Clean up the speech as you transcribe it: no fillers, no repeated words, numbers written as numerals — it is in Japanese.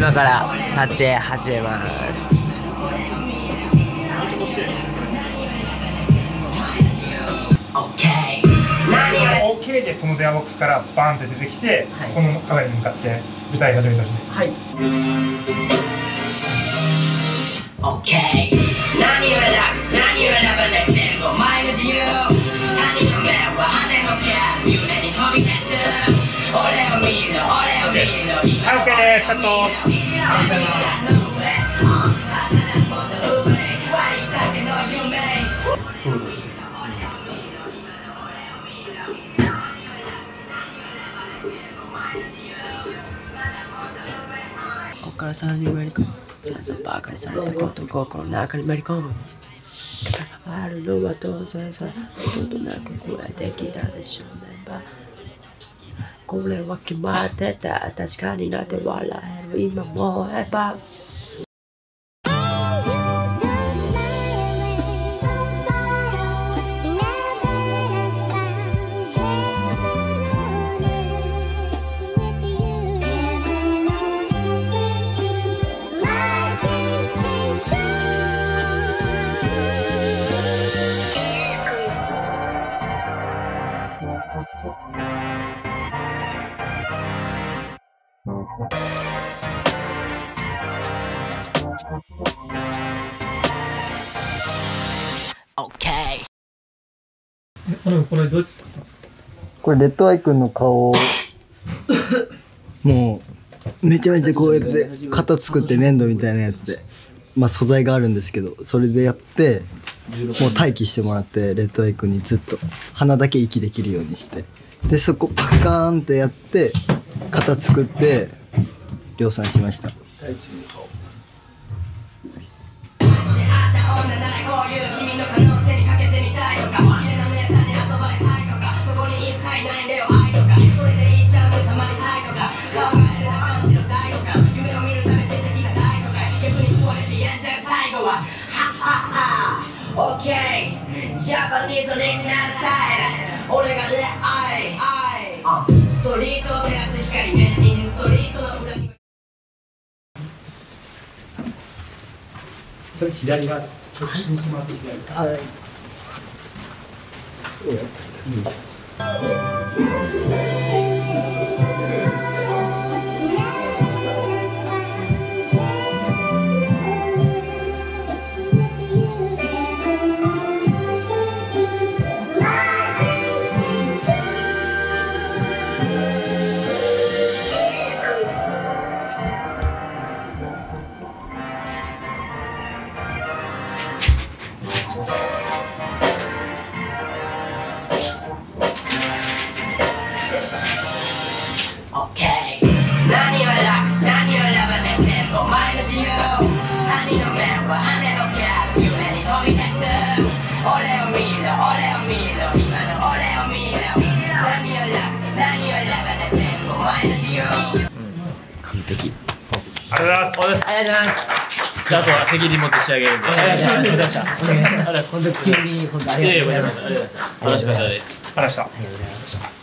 今から撮影始めます。 OK でその電話ボックスからバーンって出てきて、はい、このカメラに向かって歌い始めてほしいです。はい。OK。何を選ばない全部お前の自由。何の目は羽の毛、夢に飛び立つ。俺を見ろ、俺を見ろ。はい、OK です。カット。 ここから3人割り込む。散々バカにされたことを心の中にめり込む。あるのは当然さ、ことなくこれできたでしょうね。これは決まってた。確かになって笑える今もえば。 これどうやって作ったんですか？ これレッドアイくんの顔をもうめちゃめちゃこうやって型作って粘土みたいなやつで、まあ素材があるんですけど、それでやってもう待機してもらって、レッドアイくんにずっと鼻だけ息できるようにして、でそこパカーンってやって型作って量産しました。ジャパニーズオリジナルスタイル、俺がレアイストリートを照らす光、便利にストリートの裏に。 それ左側です。直進してもらって左側。はい。 完璧。 ありがとうございます。 ありがとうございます。 じゃあ、あとは責任持って仕上げるんで。お願いします。お願いします。 本当に急に本当ありがとうございます。 楽しかったです。 ありがとうございました。